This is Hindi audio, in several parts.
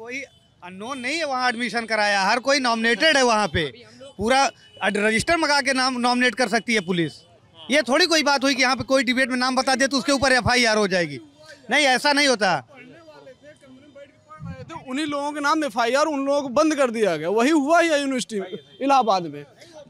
कोई अननोन नहीं है वहाँ एडमिशन कराया, हर कोई नॉमिनेटेड है वहाँ पे, पूरा रजिस्टर मंगा के नाम नॉमिनेट कर सकती है पुलिस। ये थोड़ी कोई बात हुई कि यहाँ पे कोई डिबेट में नाम बता दे तो उसके ऊपर FIR हो जाएगी, नहीं ऐसा नहीं होता। तो उन्हीं लोगों के नाम FIR उन लोगों को बंद कर दिया गया, वही हुआ ही यूनिवर्सिटी में इलाहाबाद में।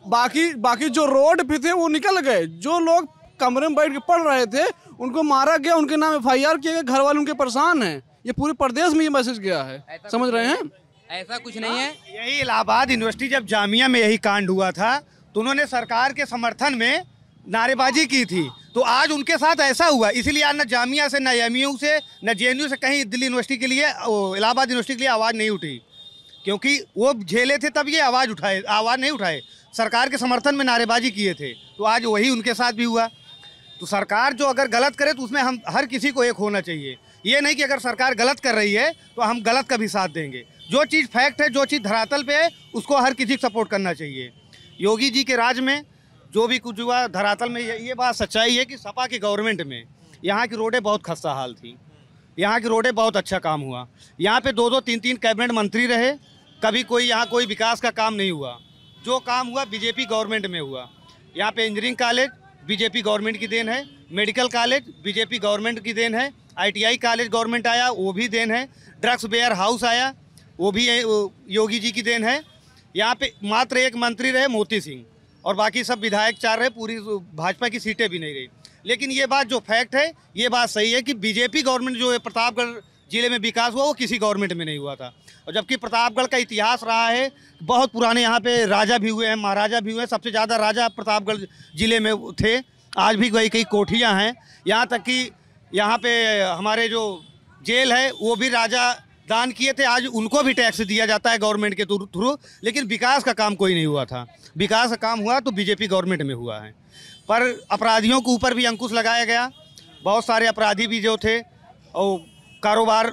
बाकी जो रोड पे थे वो निकल गए, जो लोग कमरे में बैठ के पढ़ रहे थे उनको मारा गया, उनके नाम FIR किए गए, घर वाले उनके परेशान हैं। ये पूरे प्रदेश में ये मैसेज गया है, समझ रहे हैं? ऐसा कुछ नहीं है। यही इलाहाबाद यूनिवर्सिटी जब जामिया में यही कांड हुआ था तो उन्होंने सरकार के समर्थन में नारेबाजी की थी, तो आज उनके साथ ऐसा हुआ। इसीलिए आज न जामिया से, न MU से, न JNU से कहीं दिल्ली यूनिवर्सिटी के लिए, इलाहाबाद यूनिवर्सिटी के लिए आवाज़ नहीं उठी, क्योंकि वो झेले थे तब ये आवाज़ नहीं उठाए, सरकार के समर्थन में नारेबाजी किए थे। तो आज वही उनके साथ भी हुआ। तो सरकार जो अगर गलत करे तो उसमें हम हर किसी को एक होना चाहिए। ये नहीं कि अगर सरकार गलत कर रही है तो हम गलत का भी साथ देंगे। जो चीज़ फैक्ट है, जो चीज़ धरातल पे है, उसको हर किसी को सपोर्ट करना चाहिए। योगी जी के राज में जो भी कुछ हुआ धरातल में, ये बात सच्चाई है कि सपा की गवर्नमेंट में यहाँ की रोडें बहुत खस्ता हाल थी, यहाँ की रोडें बहुत अच्छा काम हुआ। यहाँ पे 2-2, 3-3 कैबिनेट मंत्री रहे, कभी कोई यहाँ कोई विकास का काम नहीं हुआ। जो काम हुआ बीजेपी गवर्नमेंट में हुआ। यहाँ पे इंजीनियरिंग कॉलेज बीजेपी गवर्नमेंट की देन है, मेडिकल कॉलेज बीजेपी गवर्नमेंट की देन है, ITI कॉलेज गवर्नमेंट आया वो भी देन है, ड्रग्स वेयर हाउस आया वो भी योगी जी की देन है। यहाँ पे मात्र एक मंत्री रहे मोती सिंह, और बाकी सब विधायक 4 रहे, पूरी भाजपा की सीटें भी नहीं रही। लेकिन ये बात जो फैक्ट है, ये बात सही है कि बीजेपी गवर्नमेंट जो है प्रतापगढ़ जिले में विकास हुआ वो किसी गवर्नमेंट में नहीं हुआ था। और जबकि प्रतापगढ़ का इतिहास रहा है, बहुत पुराने यहाँ पे राजा भी हुए हैं, महाराजा भी हुए हैं, सबसे ज़्यादा राजा प्रतापगढ़ जिले में थे। आज भी कई कोठियाँ हैं, यहाँ तक कि यहाँ पे हमारे जो जेल है वो भी राजा दान किए थे, आज उनको भी टैक्स दिया जाता है गवर्नमेंट के थ्रू। लेकिन विकास का काम कोई नहीं हुआ था। विकास का काम हुआ तो बीजेपी गवर्नमेंट में हुआ है। पर अपराधियों के ऊपर भी अंकुश लगाया गया। बहुत सारे अपराधी भी जो थे और कारोबार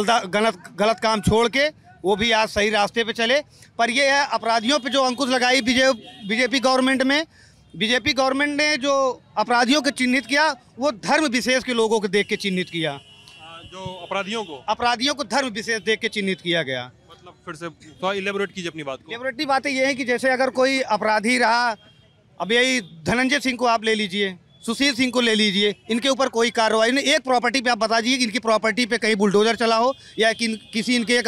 गलत काम छोड़ के वो भी आज सही रास्ते पे चले। पर ये है अपराधियों पे जो अंकुश लगाई बीजेपी गवर्नमेंट में, बीजेपी गवर्नमेंट ने जो अपराधियों को चिन्हित किया वो धर्म विशेष के लोगों को देख के चिन्हित किया। जो अपराधियों को धर्म विशेष देख के चिन्हित किया गया। मतलब फिर से थोड़ा इलेबोरेट कीजिए अपनी बात को। इलेबोरेटिव बातें ये है कि जैसे अगर कोई अपराधी रहा, अब यही धनंजय सिंह को आप ले लीजिए, सुशील सिंह को ले लीजिए, इनके ऊपर कोई कार्रवाई नहीं। एक प्रॉपर्टी पे आप बता दीजिए कि इनकी प्रॉपर्टी पे कहीं बुलडोजर चला हो या कि किसी इनके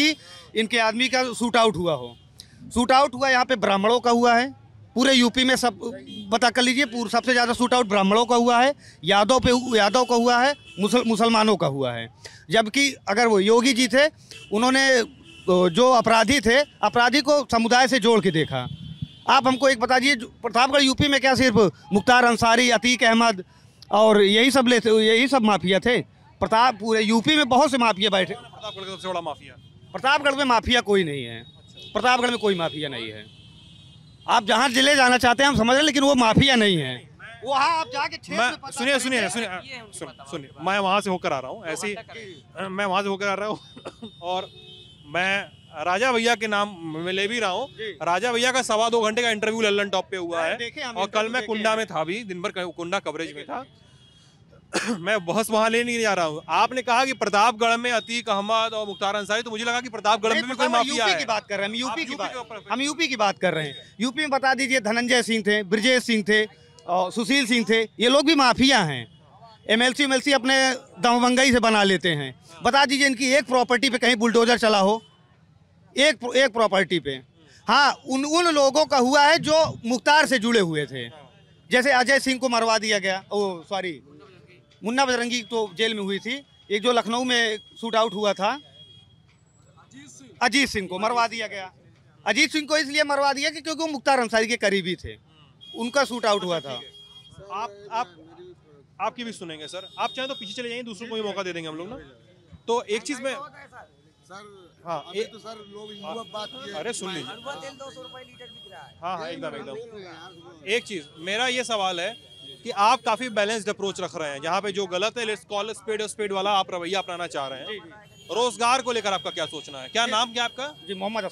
आदमी का शूट आउट हुआ हो। शूट आउट हुआ यहाँ पे ब्राह्मणों का हुआ है, पूरे यूपी में सब पता कर लीजिए, सबसे ज़्यादा शूट आउट ब्राह्मणों का हुआ है, यादव का हुआ है, मुसलमानों का हुआ है। जबकि अगर वो योगी जी थे, उन्होंने जो अपराधी थे, अपराधी को समुदाय से जोड़ के देखा। आप हमको एक बता दीजिए, प्रतापगढ़ यूपी में क्या सिर्फ मुख्तार अंसारी, अतीक अहमद और यही सब माफिया थे? पूरे यूपी में बहुत से माफिया बैठे। प्रतापगढ़ का सबसे बड़ा माफिया? प्रतापगढ़ में माफिया कोई नहीं है। प्रतापगढ़ में कोई माफिया नहीं है। आप जहाँ जिले जाना चाहते हैं हम समझ रहे हैं, लेकिन वो माफिया नहीं है। वहाँ आप जाके सुनिए, मैं वहाँ से होकर आ रहा हूँ, ऐसी मैं वहाँ से होकर आ रहा हूँ और मैं राजा भैया के नाम में ले भी रहा हूँ। राजा भैया का 2.25 घंटे का इंटरव्यू लल्लन टॉप पे हुआ है, और कल मैं कुंडा में था, भी दिन भर कुंडा कवरेज में था। मैं बहस वहाँ ले नहीं जा रहा हूँ। आपने कहा कि प्रतापगढ़ में अतीक अहमद और मुख्तार अंसारी, तो मुझे लगा कि प्रतापगढ़ में भी कोई माफिया है। यूपी की बात कर रहे हैं, हम यूपी की बात कर रहे हैं। यूपी में बता दीजिए, धनंजय सिंह थे, ब्रजेश सिंह थे और सुशील सिंह थे, ये लोग भी माफिया हैं। MLC अपने दमबंगई से बना लेते हैं। बता दीजिए इनकी एक प्रॉपर्टी पे कहीं बुलडोजर चला हो, एक प्रॉपर्टी पे। हाँ, उन लोगों का हुआ है जो मुख्तार से जुड़े हुए थे। जैसे अजय सिंह को मरवा दिया गया, मुन्ना बजरंगी तो जेल में हुई थी। एक जो लखनऊ में शूट आउट हुआ था, अजीत सिंह को मरवा दिया गया। अजीत सिंह को इसलिए मरवा दिया कि क्योंकि वो मुख्तार अंसारी के करीबी थे, उनका शूट आउट हुआ था। आपकी भी सुनेंगे सर, आप चाहें तो पीछे चले जाइए, दूसरों को भी मौका दे देंगे हम लोग ना। तो एक चीज में हाँ, तो सर लोग बात किए, अरे सुन लीजिए, 200 रुपए लीटर बिक रहा है। हाँ एकदम। एक चीज मेरा ये सवाल है कि आप काफी बैलेंस्ड अप्रोच रख रहे हैं, जहाँ पे जो गलत है लेट्स कॉल स्पेड वाला आप रवैया अपनाना चाह रहे हैं। रोजगार को लेकर आपका क्या सोचना है? क्या नाम क्या आपका? जी, मोहम्मद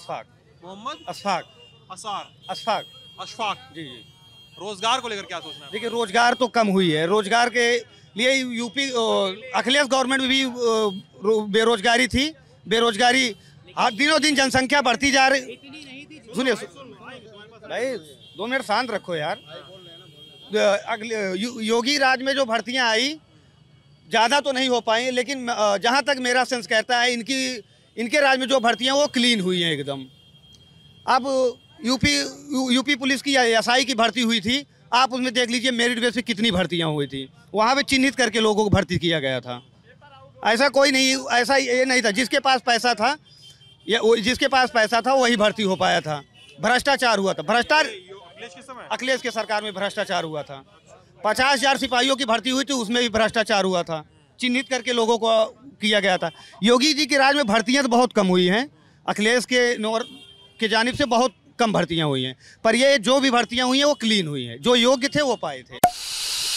अशफाक जी। रोजगार को लेकर क्या सोचना है? देखिए, रोजगार तो कम हुई है। रोजगार के लिए यूपी अखिलेश गवर्नमेंट में भी बेरोजगारी थी। बेरोजगारी आज दिनों दिन जनसंख्या बढ़ती जा रही। सुनिए भाई 2 मिनट शांत रखो यार। अगले योगी राज में जो भर्तियां आई ज़्यादा तो नहीं हो पाई, लेकिन जहां तक मेरा सेंस कहता है इनके राज में जो भर्तियां वो क्लीन हुई हैं एकदम। अब यूपी पुलिस की एसआई की भर्ती हुई थी, आप उसमें देख लीजिए मेरिट बेस पे कितनी भर्तियां हुई थी, वहाँ पे चिन्हित करके लोगों को भर्ती किया गया था। ऐसा कोई नहीं, ऐसा ये नहीं था जिसके पास पैसा था जिसके पास पैसा था वही भर्ती हो पाया था। भ्रष्टाचार हुआ था, अखिलेश के सरकार में भ्रष्टाचार हुआ था। 50,000 सिपाहियों की भर्ती हुई थी, उसमें भी भ्रष्टाचार हुआ था, चिन्हित करके लोगों को किया गया था। योगी जी के राज में भर्तियां तो बहुत कम हुई हैं, अखिलेश के जानिब से बहुत कम भर्तियां हुई हैं, पर ये जो भी भर्तियां हुई हैं वो क्लीन हुई हैं, जो योग्य थे वो पाए थे।